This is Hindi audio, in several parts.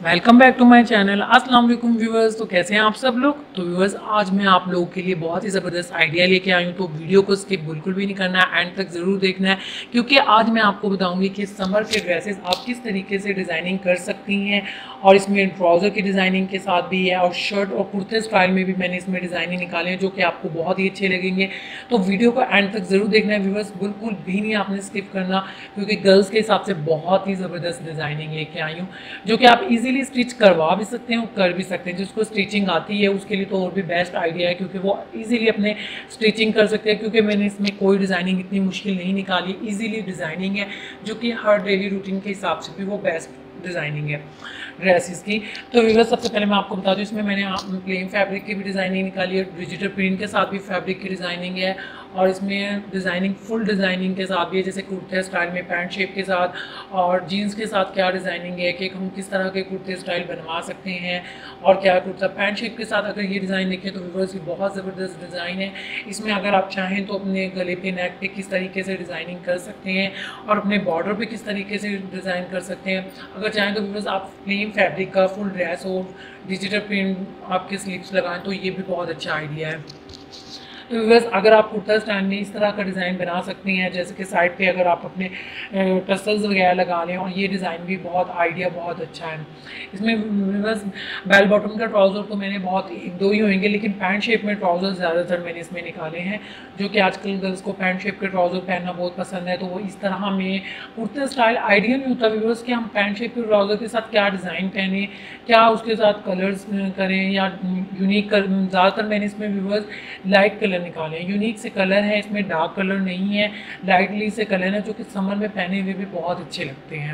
Welcome back to my channel. अस्सलाम वालेकुम व्यूअर्स। तो कैसे हैं आप सब लोग। तो व्यूअर्स आज मैं आप लोगों के लिए बहुत ही ज़बरदस्त आइडिया लेके आई हूँ, तो वीडियो को स्किप बिल्कुल भी नहीं करना है, एंड तक ज़रूर देखना है, क्योंकि आज मैं आपको बताऊंगी कि समर के ड्रेसेस आप किस तरीके से डिज़ाइनिंग कर सकती हैं। और इसमें ट्राउज़र की डिज़ाइनिंग के साथ भी है, और शर्ट और कुर्ते स्टाइल में भी मैंने इसमें डिज़ाइनिंग निकाले हैं जो कि आपको बहुत ही अच्छे लगेंगे। तो वीडियो को एंड तक ज़रूर देखना है व्यूअर्स, बिल्कुल भी नहीं आपने स्किप करना, क्योंकि गर्ल्स के हिसाब से बहुत ही ज़बरदस्त डिज़ाइनिंग लेके आई हूँ जो कि आप इजीली स्टिच करवा भी सकते हैं और कर भी सकते हैं। जिसको स्टिचिंग आती है उसके लिए तो और भी बेस्ट आइडिया है, क्योंकि वो इजीली अपने स्टिचिंग कर सकते हैं, क्योंकि मैंने इसमें कोई डिज़ाइनिंग इतनी मुश्किल नहीं निकाली, इजीली डिज़ाइनिंग है जो कि हर डेली रूटीन के हिसाब से भी वो बेस्ट डिज़ाइनिंग है ड्रेसेस की। तो व्यूअर्स सबसे पहले मैं आपको बता दूं, इसमें मैंने प्लेन फैब्रिक की भी डिज़ाइनिंग निकाली है, डिजिटल प्रिंट के साथ भी फैब्रिक की डिज़ाइनिंग है, और इसमें डिज़ाइनिंग फुल डिज़ाइनिंग के साथ भी है, जैसे कुर्ते स्टाइल में पैंट शेप के साथ, और जीन्स के साथ क्या डिज़ाइनिंग है कि हम किस तरह के कुर्ते स्टाइल बनवा सकते हैं, और क्या कुर्ता पैंट शेप के साथ अगर ये डिज़ाइन देखें तो व्यूअर्स ये बहुत ज़बरदस्त डिज़ाइन है। इसमें अगर आप चाहें तो अपने गले पे नेक पे किस तरीके से डिज़ाइनिंग कर सकते हैं, और अपने बॉर्डर पे किस तरीके से डिज़ाइन कर सकते हैं। अगर चाहें तो व्यूअर्स आप प्लेन फैब्रिक का फुल ड्रेस और डिजिटल प्रिंट आपके स्लीव्स लगाएं तो ये भी बहुत अच्छा आइडिया है। तो व्यूअर्स अगर आप कुर्ता स्टाइल में इस तरह का डिज़ाइन बना सकती हैं, जैसे कि साइड पे अगर आप अपने टसल्स वगैरह लगा लें, और ये डिज़ाइन भी बहुत आइडिया बहुत अच्छा है। इसमें व्यूअर्स बेल बॉटम का ट्राउज़र तो मैंने बहुत एक दो ही होंगे, लेकिन पैंट शेप में ट्राउज़र ज़्यादातर मैंने इसमें निकाले हैं, जो कि आजकल गर्ल्स को पैंट शेप के ट्राउज़र पहनना बहुत पसंद है। तो वो इस तरह में कुर्ते स्टाइल आइडिया नहीं होता व्यूअर्स कि हम पैंट शेप के ट्राउज़र के साथ क्या डिज़ाइन पहने, क्या उसके साथ कलर्स करें या यूनिक कर। ज़्यादातर मैंने इसमें व्यूअर्स लाइट कलर निकाले हैं, यूनिक से कलर है, इसमें डार्क कलर नहीं है, लाइटली से कलर है जो कि समर में पहने हुए भी बहुत अच्छे लगते हैं।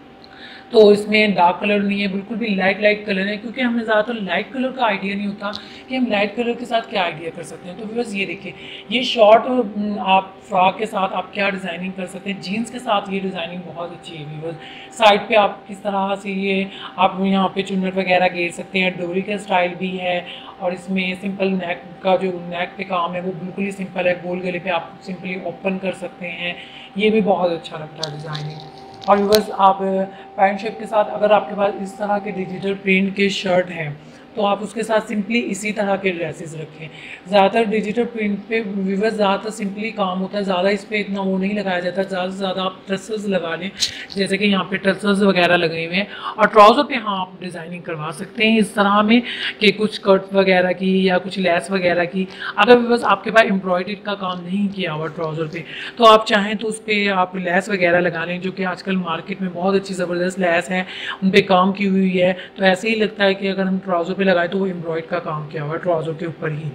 तो इसमें डार्क कलर नहीं है, बिल्कुल भी लाइट कलर है, क्योंकि हमें ज़्यादातर लाइट कलर का आइडिया नहीं होता कि हम लाइट कलर के साथ क्या आइडिया कर सकते हैं। तो बस ये देखिए, ये शॉर्ट आप फ्रॉक के साथ आप क्या डिज़ाइनिंग कर सकते हैं, जीन्स के साथ ये डिज़ाइनिंग बहुत अच्छी है व्यूअर्स। साइड पे आप किस तरह से ये आप यहाँ पे चुन्नट वगैरह घेर सकते हैं, डोरी का स्टाइल भी है, और इसमें सिंपल नेक का जो नेक पे काम है वो बिल्कुल ही सिंपल है, गोल गले पे आप सिंपली ओपन कर सकते हैं, ये भी बहुत अच्छा लगता है डिज़ाइनिंग। और व्यूअर्स आप पैंट शेप के साथ अगर आपके पास इस तरह के डिजिटल प्रिंट के शर्ट हैं तो आप उसके साथ सिंपली इसी तरह के ड्रेसेस रखें। ज़्यादातर डिजिटल प्रिंट पे व्यूअर्स ज़्यादातर सिंपली काम होता है, ज़्यादा इस पर इतना वो नहीं लगाया जाता। ज़्यादा से ज़्यादा आप टसल्स लगा लें, जैसे कि यहाँ पे टसल्स वगैरह लगे हुए हैं, और ट्राउज़र पे हाँ आप डिज़ाइनिंग करवा सकते हैं इस तरह में कि कुछ कट वगैरह की या कुछ लेस वगैरह की। अगर व्यूअर्स आपके पास एम्ब्रॉयडरी का काम नहीं किया हुआ ट्राउज़र पे, तो आप चाहें तो उस पर आप लेस वगैरह लगा लें, जो कि आजकल मार्केट में बहुत अच्छी ज़बरदस्त लेस है, उन पर काम की हुई है। तो ऐसे ही लगता है कि अगर हम ट्राउज़र पे लगाए तो वो एम्ब्रॉयड का काम किया हुआ है ट्राउज़र के ऊपर ही,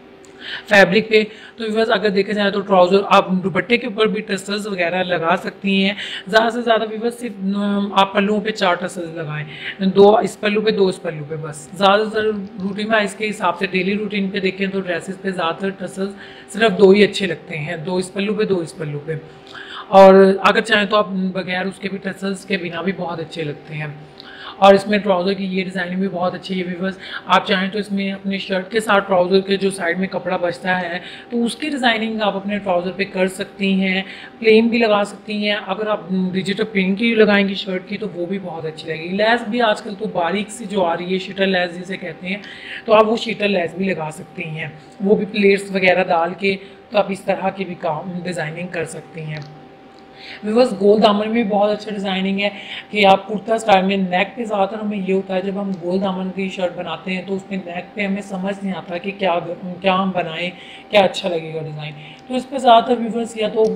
फैब्रिक पे। तो व्यूअर्स अगर देखा जाए तो ट्राउज़र आप दुपट्टे के ऊपर भी टसल्स वगैरह लगा सकती हैं। ज़्यादा से ज़्यादा व्यूअर्स सिर्फ आप पल्लुओं पे 4 टसल्स लगाएं, 2 इस पल्लू पे 2 इस पल्लू पे, बस। ज़्यादातर रूटीन में इसके हिसाब से डेली रूटीन पे देखें तो ड्रेसेस पे ज़्यादातर टसल्स सिर्फ 2 ही अच्छे लगते हैं, 2 इस पल्लू पे 2 इस पल्लू पे। और अगर चाहें तो आप बगैर उसके भी टसल्स के बिना भी बहुत अच्छे लगते हैं। और इसमें ट्राउज़र की ये डिज़ाइनिंग भी बहुत अच्छी है व्यूअर्स। आप चाहें तो इसमें अपने शर्ट के साथ ट्राउज़र के जो साइड में कपड़ा बचता है तो उसकी डिज़ाइनिंग आप अपने ट्राउज़र पे कर सकती हैं, प्लेन भी लगा सकती हैं। अगर आप डिजिटल प्रिंट की लगाएंगी शर्ट की तो वो भी बहुत अच्छी लगेगी। लेस भी आजकल तो बारीक सी जो आ रही है, शीटर लेस जिसे कहते हैं, तो आप वो शीटर लेस भी लगा सकती हैं, वो भी प्लेट्स वगैरह डाल के। तो आप इस तरह की भी काम डिज़ाइनिंग कर सकती हैं व्यूअर्स। गोल दामन में भी बहुत अच्छा डिज़ाइनिंग है कि आप कुर्ता स्टाइल में नेक पे ज़्यादातर हमें ये होता है जब हम गोल दामन की शर्ट बनाते हैं तो उसमें नेक पे हमें समझ नहीं आता कि क्या हम बनाएं, क्या अच्छा लगेगा डिज़ाइन। तो इस पर ज़्यादातर व्यूअर्स या तो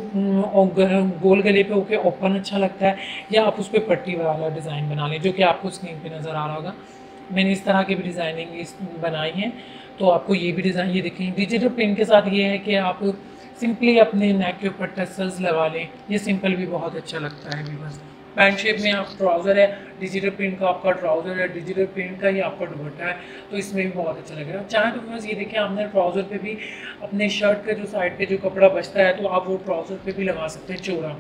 गोल गले पे होके ओपन अच्छा लगता है, या आप उस पर पट्टी वाला डिज़ाइन बना लें, जो कि आपको स्क्रीन पर नज़र आ रहा होगा। मैंने इस तरह की भी डिज़ाइनिंग बनाई है। तो आपको ये भी डिज़ाइन ये देखें, डिजिटल प्रिंट के साथ ये है कि आप सिंपली अपने नेक के ऊपर टसल्स लगा लें, ये सिंपल भी बहुत अच्छा लगता है व्यूअर्स। पैंट शेप में आप ट्राउज़र है, डिजिटल प्रिंट का आपका ट्राउज़र है, डिजिटल प्रिंट का ही आपका दुपट्टा है, तो इसमें भी बहुत अच्छा लगेगा। चाहे तो व्यूअर्स ये देखें, आपने ट्राउज़र पे भी अपने शर्ट के जो साइड पे जो कपड़ा बचता है तो आप वो ट्राउज़र पे भी लगा सकते हैं,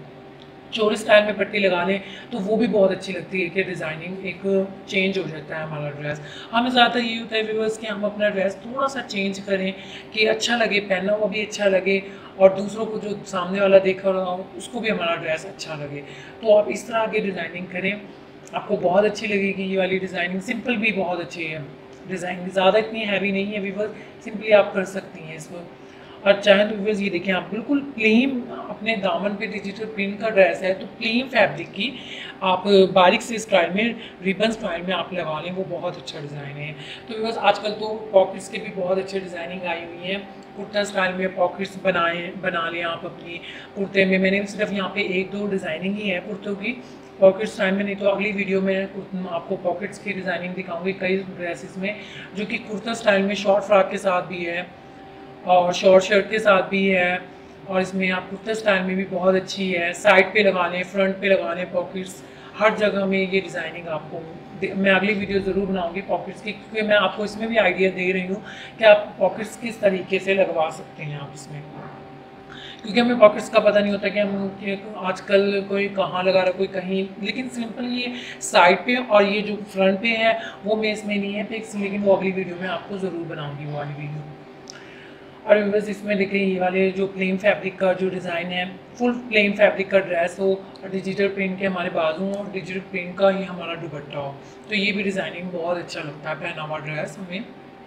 चोरी स्टाइल में पट्टी लगा लें तो वो भी बहुत अच्छी लगती है कि डिज़ाइनिंग एक चेंज हो जाता है हमारा ड्रेस। हमें ज़्यादातर ये होता है व्यूअर्स कि हम अपना ड्रेस थोड़ा सा चेंज करें कि अच्छा लगे, पहना हुआ भी अच्छा लगे, और दूसरों को जो सामने वाला देख रहा हो उसको भी हमारा ड्रेस अच्छा लगे। तो आप इस तरह की डिज़ाइनिंग करें आपको बहुत अच्छी लगेगी ये वाली डिज़ाइनिंग। सिंपल भी बहुत अच्छी है डिज़ाइनिंग, ज़्यादा इतनी हैवी नहीं है व्यूअर्स, सिंपली आप कर सकती हैं इसको। और चाहें तो व्यूअर्स ये देखें आप बिल्कुल प्लेन अपने दामन पे डिजिटल प्रिंट का ड्रेस है तो प्लेन फैब्रिक की आप बारीक से स्टाइल में रिबन स्टाइल में आप लगा लें, वो बहुत अच्छा डिज़ाइन है। तो व्यूअर्स आजकल तो पॉकेट्स के भी बहुत अच्छे डिज़ाइनिंग आई हुई है, कुर्ता स्टाइल में पॉकेट्स बना लें आप अपनी कुर्ते में। मैंने सिर्फ यहाँ पे 1-2 डिज़ाइनिंग ही है कुर्तों की पॉकेट स्टाइल में, नहीं तो अगली वीडियो में आपको पॉकेट्स की डिज़ाइनिंग दिखाऊंगी कई ड्रेसेस में, जो कि कुर्ता स्टाइल में शॉर्ट फ्रॉक के साथ भी है और शॉर्ट शर्ट के साथ भी है, और इसमें आप कुर्ता स्टाइल में भी बहुत अच्छी है। साइड पे लगा लें, फ्रंट पे लगा लें, पॉकेट्स हर जगह में ये डिज़ाइनिंग आपको मैं अगली वीडियो ज़रूर बनाऊंगी पॉकेट्स की, क्योंकि मैं आपको इसमें भी आइडिया दे रही हूँ कि आप पॉकेट्स किस तरीके से लगवा सकते हैं आप इसमें, क्योंकि हमें पॉकेट्स का पता नहीं होता कि आजकल कोई कहाँ लगा रहा है कोई कहीं। लेकिन सिंपल ये साइड पे और ये जो फ्रंट पे है वो मैं इसमें नहीं है फिक्स, लेकिन वो अगली वीडियो में आपको ज़रूर बनाऊंगी वो वाली वीडियो। और बस इसमें देखिए ये वाले जो प्लेन फैब्रिक का जो डिज़ाइन है, फुल प्लेन फैब्रिक का ड्रेस हो और डिजिटल प्रिंट के हमारे बाजू और डिजिटल प्रिंट का ही हमारा दुपट्टा हो, तो ये भी डिज़ाइनिंग बहुत अच्छा लगता है पहना हुआ ड्रेस हमें।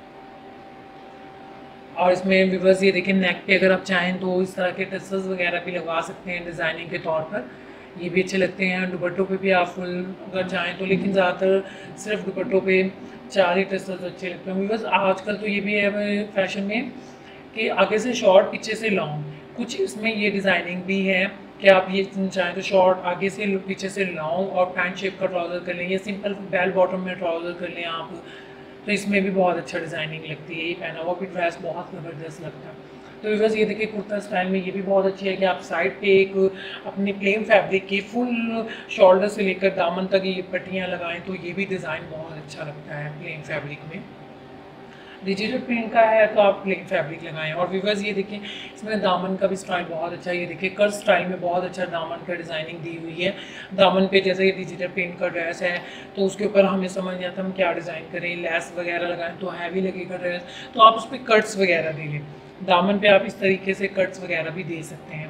और इसमें व्यूअर्स ये देखिए नेक पे अगर आप चाहें तो इस तरह के टसल्स वगैरह भी लगवा सकते हैं डिज़ाइनिंग के तौर पर, ये भी अच्छे लगते हैं। दुपट्टों पे भी आप फुल अगर चाहें तो, लेकिन ज़्यादातर सिर्फ दुपट्टों पे 4 ही टसल्स अच्छे लगते हैं व्यूअर्स। आजकल तो ये भी है फैशन में कि आगे से शॉर्ट पीछे से लॉन्ग, कुछ इसमें ये डिज़ाइनिंग भी है कि आप ये चाहें तो शॉर्ट आगे से पीछे से लॉन्ग और पैंट शेप का ट्राउज़र कर लें या सिंपल बेल बॉटम में ट्राउज़र कर लें आप, तो इसमें भी बहुत अच्छा डिज़ाइनिंग लगती है। ये पहना हुआ भी ड्रेस बहुत ज़बरदस्त लगता है। तो बस ये देखिए कुर्ता स्टाइल में ये भी बहुत अच्छी है कि आप साइड पे एक अपनी प्लेन फैब्रिक की फुल शोल्डर से लेकर दामन तक ये पट्टियाँ लगाएं, तो ये भी डिज़ाइन बहुत अच्छा लगता है प्लेन फैब्रिक में। डिजिटल प्रिंट का है तो आप प्लेन फैब्रिक लगाएं। और व्यूअर्स ये देखिए इसमें दामन का भी स्टाइल बहुत अच्छा है, ये देखिए कर्व स्टाइल में बहुत अच्छा दामन का डिज़ाइनिंग दी हुई है। दामन पे जैसे ये डिजिटल प्रिंट का ड्रेस है तो उसके ऊपर हमें समझ नहीं आता हम क्या डिज़ाइन करें, लेस वगैरह लगाएं तो हैवी लगेगा ड्रेस, तो आप उस पर कट्स वगैरह दे लें। दामन पे आप इस तरीके से कट्स वगैरह भी दे सकते हैं,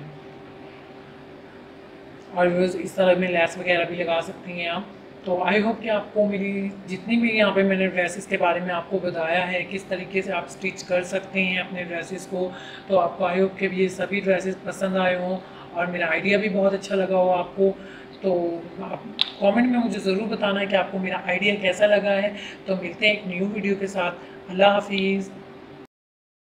और व्यूअर्स इस तरह में लेस वगैरह भी लगा सकती हैं आप। तो आई होप कि आपको मेरी जितनी भी यहाँ पे मैंने ड्रेसेस के बारे में आपको बताया है किस तरीके से आप स्टिच कर सकते हैं अपने ड्रेसेस को, तो आपको आई होप कि ये सभी ड्रेसेस पसंद आए हों और मेरा आइडिया भी बहुत अच्छा लगा हो आपको। तो आप कमेंट में मुझे ज़रूर बताना है कि आपको मेरा आइडिया कैसा लगा है। तो मिलते हैं एक न्यू वीडियो के साथ। अल्लाह हाफिज़।